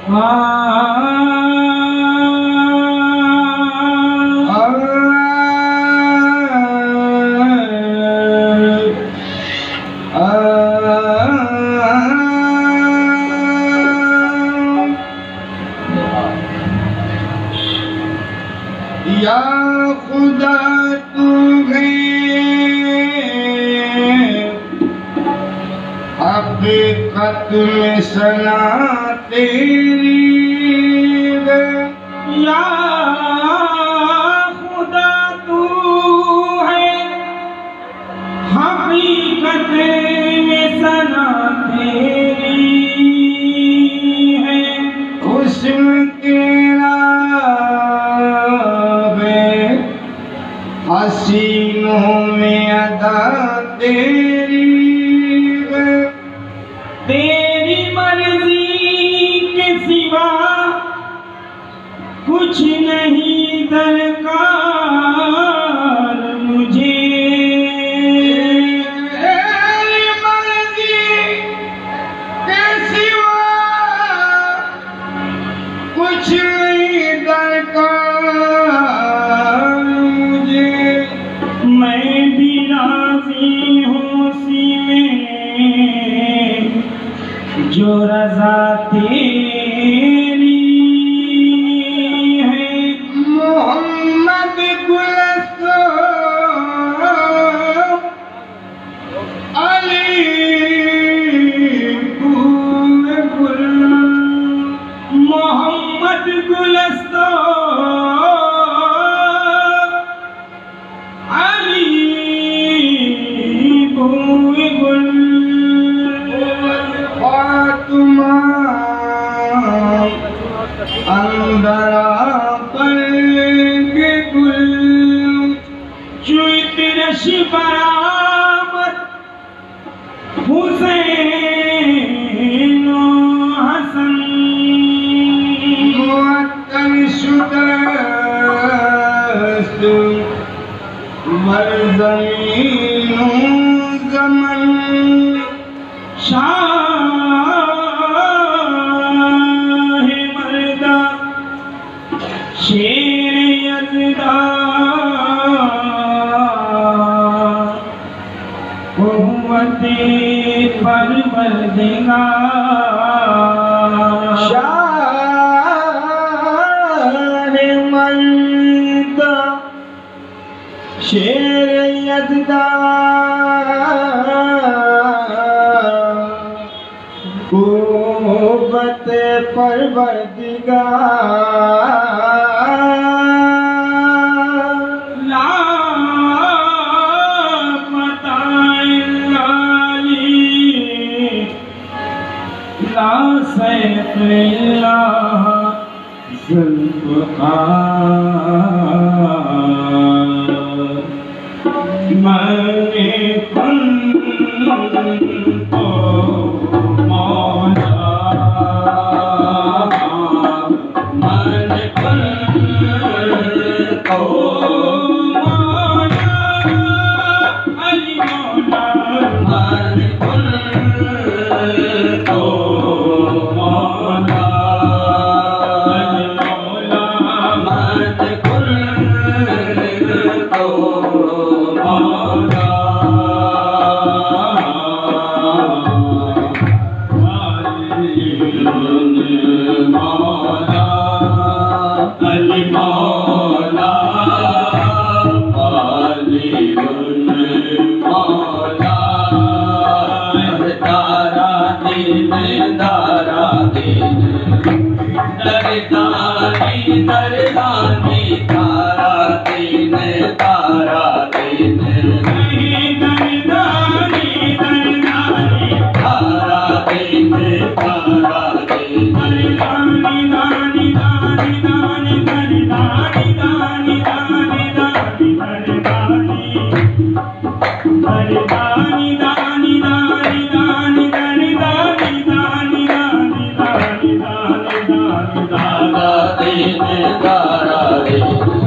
या खुदा तू है हकीकत में सना तेरी है। या खुदा तू है हकीकत में सना तेरी है। हुस्न तेरा हसीनों में अदा तेरी है। तेरी मर्जी के सिवा कुछ नहीं दरकार मुझे। तेरी मर्जी के सिवा कुछ नहीं दरकार मुझे। मैं भी राजी हूँ उसी में जो रज़ा तेरी है। मोहम्मद गुलस्तो अली गुल मोहम्मद गुलस्तो अंदरा पर के गुल चुइत रश बरामद हुसैन हसन मुअत्तल शुदा मरज़मीनो ज़मन शाह मर्दा शेर यज़दा क़ुव्वते परवरदिगार। मर्दा शेर यज़दा क़ुव्वत परवरदिगार। ला पताइल्लाही ला सैफ़िल्लाह ज़ुल्फ़िकार। मैंने तुमको मौला मैंने तुमको मौला अली मौला मैंने तुमको मौला अली मौला मैंने तुमको मौला अली मौला मौला दारा दीन दारा दीन दरदानी दरदानी तारा दीन तारा दीन दरदानी दरदानी तारा दीन तारा दीन दरदानी दानी दानी दानी दरदानी दानी दानी दानी दरदानी दरदानी दानी दानी दानी दरदानी दानी दानी दानी दानी दानी दानी दारा दीन दारा दीन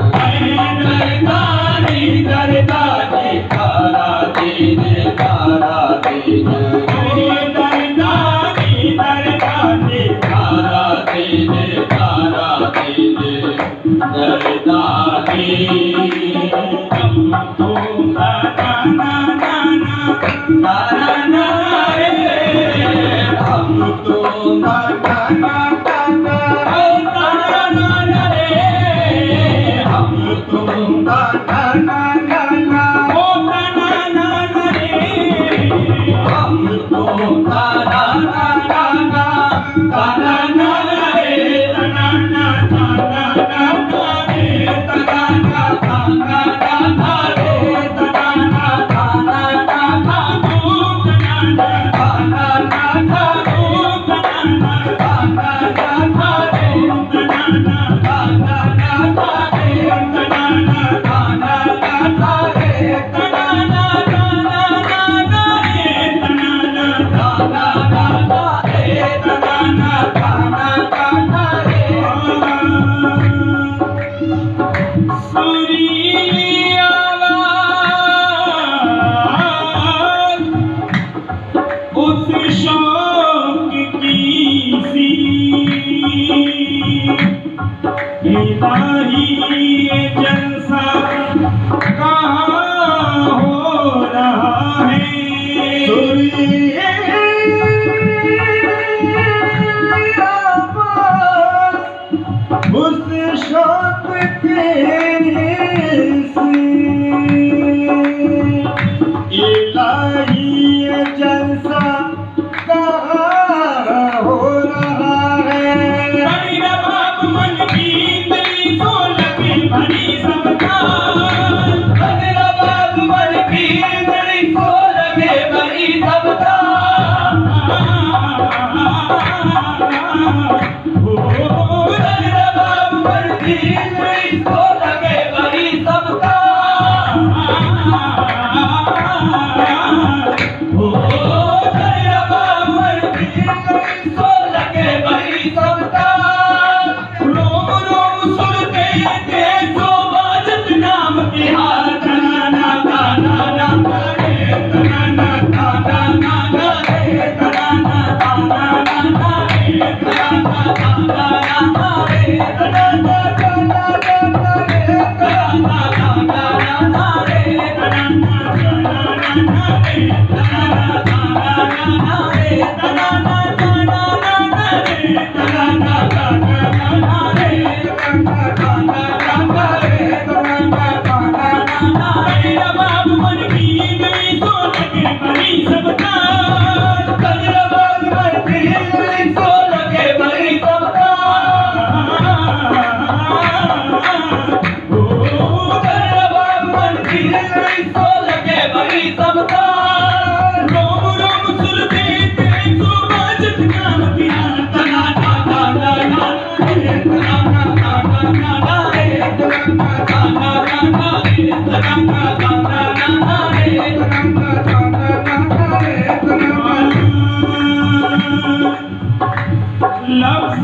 लफ्ज़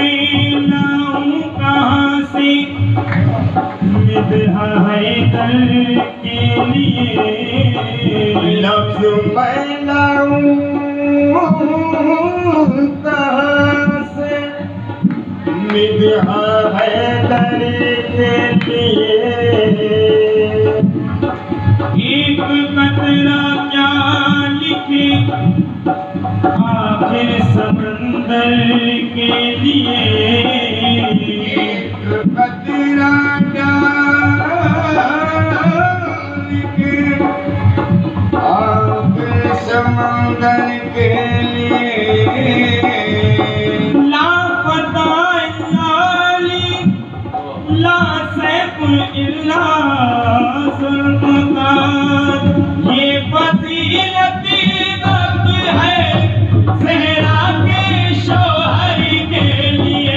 में लाऊं कहाँ से मिदहा हैदर के लिए। लफ्ज़ में लाऊं कहाँ से मिदहा हैदर के लिए। एक कतरा क्या लिखे आखिर समंदर के लिए। एक कतरा क्या लिखे आखिर समंदर के लिए। लापता ला सैफ इल्ला ज़ुल्फ़कार, ये फज़ीलती वक्त है ज़हरा के शौहर के लिए।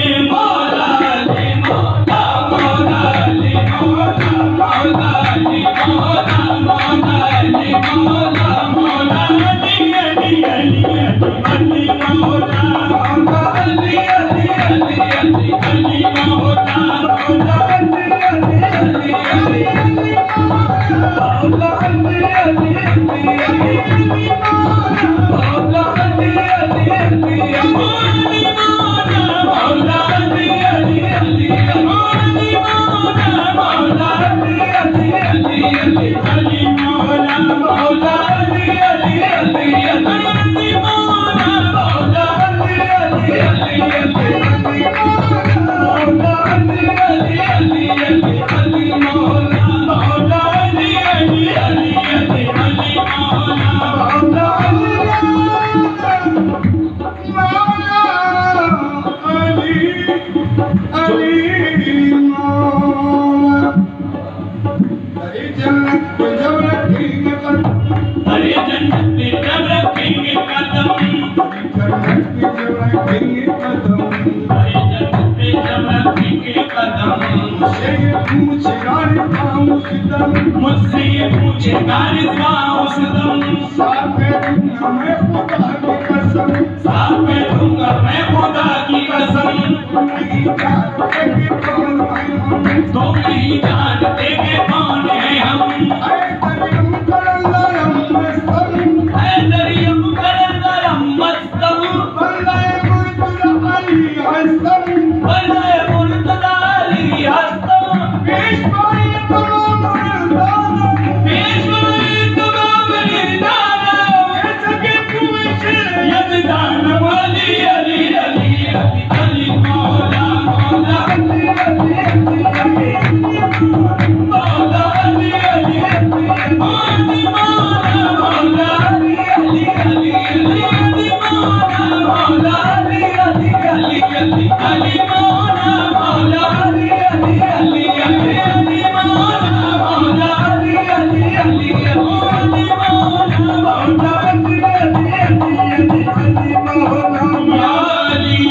पूछेगा रिश्ता उस दम, मुझसे पूछेगा रिश्ता उस दम, साथ दूंगा मैं खुदा की कसम, साथ दूंगा मैं खुदा की कसम। नहीं जानते कि कौन है हम, तो नहीं जानते कि कौन है हम। ऐ दरियम करंदरम मस्तम, ऐ दरियम करंदरम मस्तम, बल्ले मुर्तजा अली हस्तम, बल्ले मुर्तजा अली हस्तम, पेशवाई तमाम मर्दाना, पेशवाई तमाम मर्दाना, ऐसे पूछे यज़दान अली अली अली अली अली मौला मौला अली अली अली मौला अली अली अली मौला मौला अली अली अली अली मौला मौला अली अली अली अली अली मौला मौला अली अली अली अली अली मौला मौला अली अली अली अली मौला मौला अली अली अली मौला अली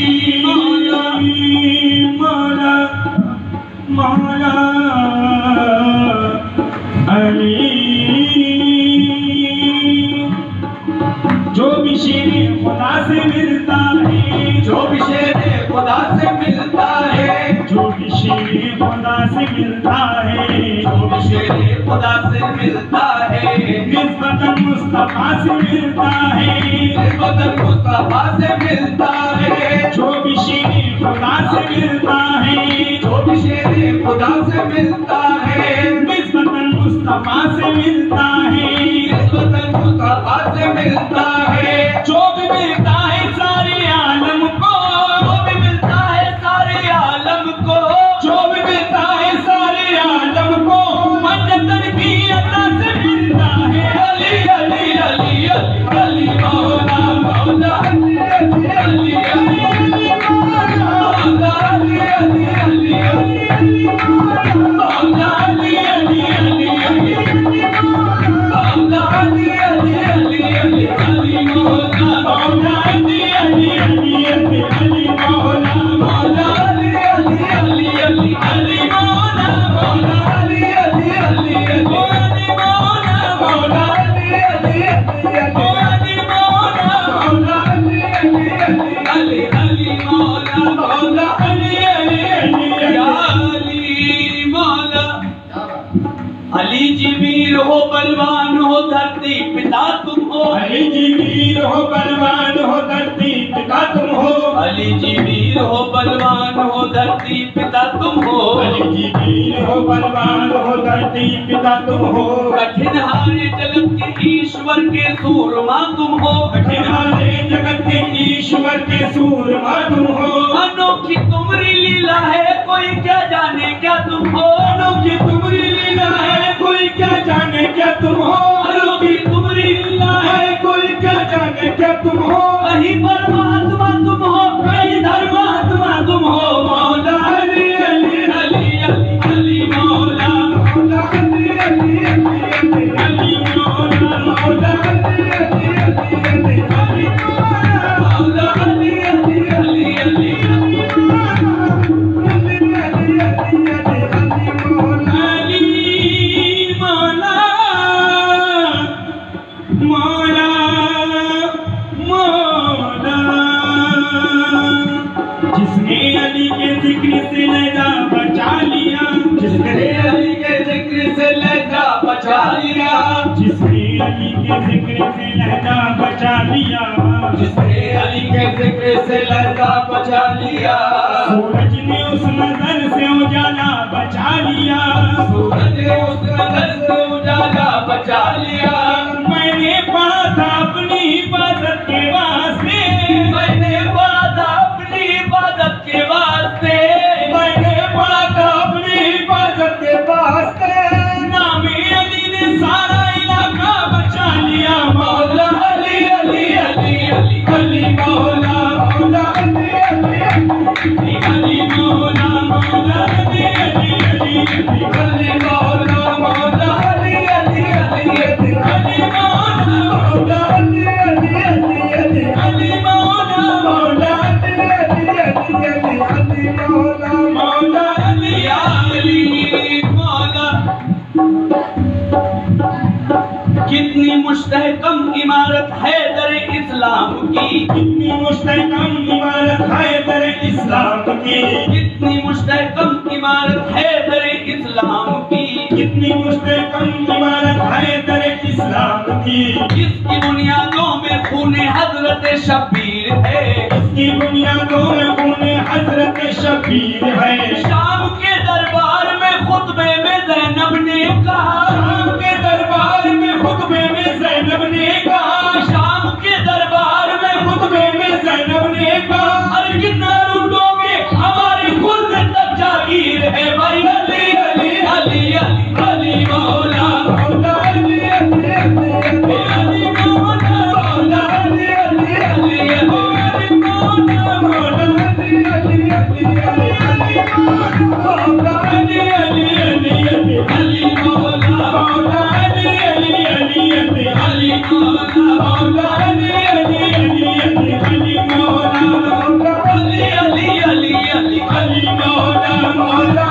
मौला मौला अली। जो भी शेर खुदा से मिलता है, जो भी शेर खुदा से मिलता है, जो भी शेर खुदा से मिलता है, जो भी शेर खुदा से मिलता है, निस्बतन मुस्तफा से मिलता है, निस्बतन मुस्तफा से मिलता है, जो भी शेर खुदा से मिलता है, जो भी शेर खुदा से मिलता है, निस्बतन मुस्तफा से मिलता है, निस्बतन मुस्तफा से मिलता है, जो भी मिलता है सारे आलम को, जो भी मिलता है सारे आलम को, जो भी मिलता है सारे आलम को, मन्नतन की अता से मिलता है। अली अली अली अली अली मौला मौला अली अली अली अली मौला मौला अली अली अली अली मौला अली अली अली अली मौला अली अली अली अली अली मौला मौला अली अली अली अली अली मौला मौला अली अली अली अली अली मौला मौला अली अली अली अली मौला मौला अली अली अली अली मौला मौला अली अली अली अली मौला मौला अली अली अली या अली मौला। अली जी वीर हो बलवान हो धरती पिता तुम हो, अली जी वीर हो बलवान हो धरती पिता तुम हो, अली जी वीर हो बलवान हो धरती पिता तुम हो, अली जी वीर हो बलवान हो धरती पिता तुम हो, कठिन हारे जगत के ईश्वर के सूरमा तुम हो, कठिन हारे जगत के ईश्वर के सूरमा तुम हो, अनोखी तुम्हारी लीला है कोई क्या जाने क्या तुम हो, अनोखी तुम्हारी लीला है कोई क्या जाने क्या तुम हो, अनोखी तुम्हारी लीला है कोई क्या जाने क्या तुम हो, कहीं परमात्मा तुम हो कहीं धर्मात्मा तुम हो, मौला अली अली अली अली अली मौला मौला अली अली अली अली अली मौला मौला अली अली अली अली अली मौला अली अली अली अली मौला मौला जिसने अली के जिक्र से लहजा बचा लिया, जिसने अली के जिक्र से लहजा बचा लिया, जिसने अली के जिक्र से लहजा बचा लिया, जिसने अली के जिक्र से लहजा बचा लिया, सूरज ने उस नजर से उजाला बचा लिया, सूरज ने उस नजर से उजाला बचा लिया, मैंने पढ़ा था अपनी हिफाजत के वास्ते, मैंने पढ़ा था अपनी इबादत के वास्ते, मैंने पढ़ा था अपनी हिफाजत के वास्ते, नामे अली ने सारा इलाका बचा लिया, मौला अली अली अली अली अली मौला मौला अली अली अली अली मौला मौला अली अली अली अली अली मौला मौला अली अली अली अली अली मौला मौला अली अली अली अली अली मौला मौला अली अली अली मुस्तहकम इमारत हैदर इस्लाम की, कितनी मुस्तहकम इमारत हैदर इस्लाम की, कितनी मुस्तहकम इमारत हैदर इस्लाम की, कितनी मुस्तहकम इमारत हैदर इस्लाम की। इसकी बुनियादों में खूने हजरत शब्बीर है, इसकी बुनियादों में खूने हजरत शब्बीर है। शाम के दरबार में खुतबे में ज़ैनब ने कहा, शाम के दरबार में खुतबे में ज़ैनब ने कहा, शाम के दरबार में खुतबे में ज़ैनब ने कहा, अरे कितना लूटोगे हमारी खुद तक जागीर है भाई। अली अली अली अली अली मौला मौला अली अली अली अली मौला मौला अली अली अली अली अली मौला मौला अली अली अली अली मौला अली अली अली अली अली मौला मौला अली अली अली अली अली मौला मौला अली अली अली अली अली मौला मौला अली अली अली अली अली मौला मौला।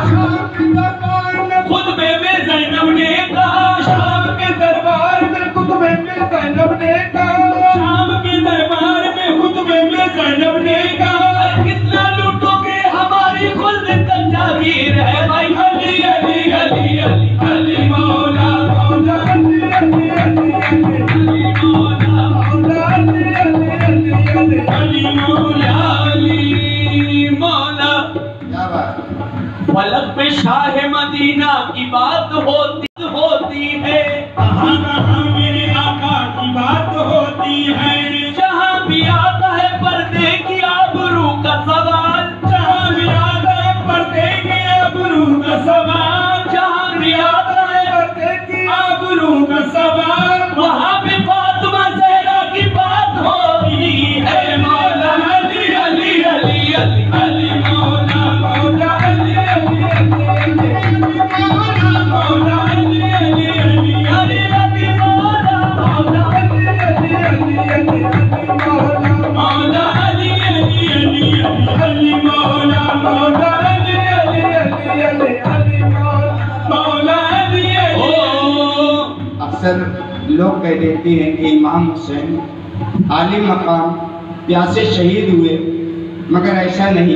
खुतबे में ज़ैनब ने कहा, शाम के दरबार में खुतबे में ज़ैनब ने कहा, शाम के दरबार में खुतबे में ज़ैनब ने कहा, अरे कितना लूटोगे हमारी खुद तक जागीर है भाई। अली अली अली अली अली मौला मौला अली अली अली अली अली मौला मौला अली अली अली अली अली मौला। अली मौला। क्या बात। फलक पे शाह मदीना की बात होती है, कहाँ कहाँ मेरे आका की बात होती है, जहाँ भी आता है पर्दे की आबरू का सवाल, जहाँ भी आता है पर्दे के आबरू का सवाल, जहाँ भी आता है पर्दे की आबरू का सवाल, वहाँ पे फातिमा ज़हरा की बात होती है। मौला अली अली अली अली अली मौला मौला अली अली अली अली मौला अली अली अली अली अली मौला मौला अली अली अली अली मौला मौला अली अली अली अली मौला मौला अली अली अली अली अली मौला अली अली। ओ अक्सर लोग कह देते हैं कि इमाम हुसैन आली मकाम प्यासे शहीद हुए, मगर ऐसा नहीं।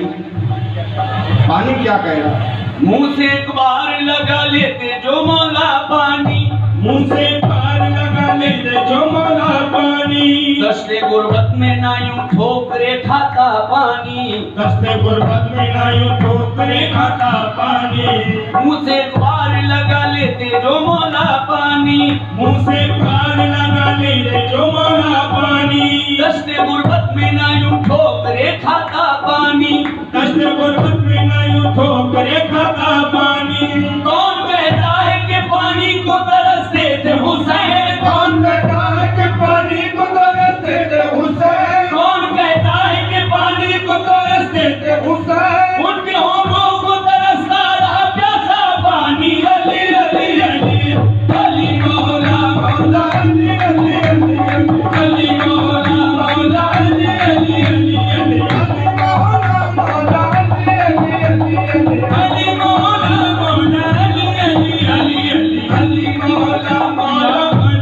पानी क्या कह रहा? मुंह से एक बार लगा लेते जो मौला पानी, मुंह से पार लगा लेते जो मौला पानी, दश्ते गुर्बत में ना यूं ठोकरे खाता पानी, दस्ते गुर्बत में ना यूं ठोकरे खाता पानी, मुंह से एक बार लगा लेते जो मौला पानी, मुंह से पार लगा लेते जो मौला पानी, दश्ते गुर्बत में ना यूं ठोकरे खाता पानी। दस्ते गुर्बत में ना यूं ठोकरे खाता पानी। कौन कहता है कि पानी को तरसते थे हुसैन, कौन कहता है कि पानी को तरसते थे हुसैन, कौन कहता है कि पानी को तरसते थे हुसैन, उनके होठों को तरसता रहा प्यासा पानी। अली अली अली अली मौला मौला अली अली अली अली अली मौला मौला अली अली अली अली मौला मौला अली अली अली अली अली मौला मौला अली अली अली अली अली मौला मौला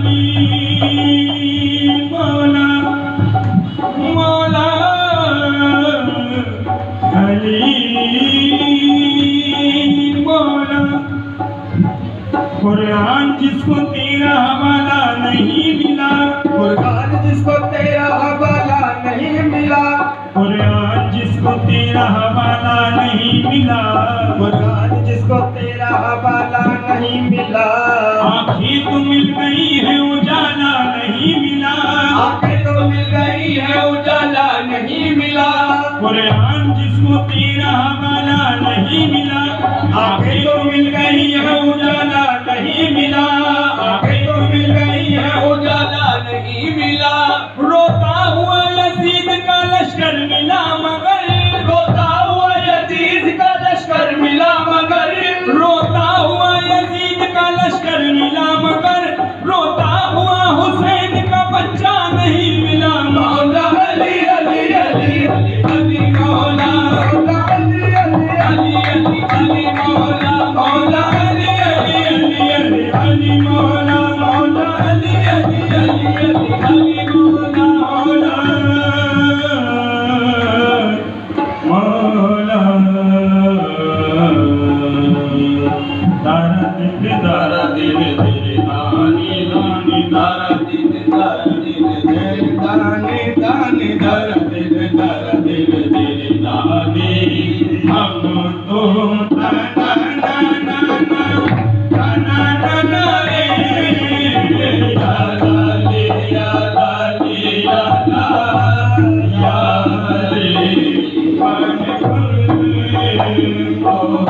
अली मौला मौला अली मौला। कुरान जिसको तेरा हवाला नहीं मिला, कुरान जिसको तेरा हवाला नहीं मिला, कुरान जिसको तेरा हवाला नहीं मिला, कुरान जिसको तेरा हवाला नहीं मिला, आँखें तो मिल गई है उजाला नहीं मिला, आंखें तो मिल गई है उजाला नहीं मिला, कुरान जिसको तेरा हवाला नहीं मिला, आँखें तो मिल गई है उजाला नहीं मिला, आँखें तो मिल गई है उजाला नहीं मिला। रोता हुआ यजीद का लश्कर मिला मगर, रोता हुआ यजीद का लश्कर मिला मगर, रोता हुआ यजीद का लश्कर मिला मगर, रोता हुआ हुसैन का बच्चा नहीं मिला। मौला अली अली अली अली अली मौला मौला अली अली अली अली अली मौला को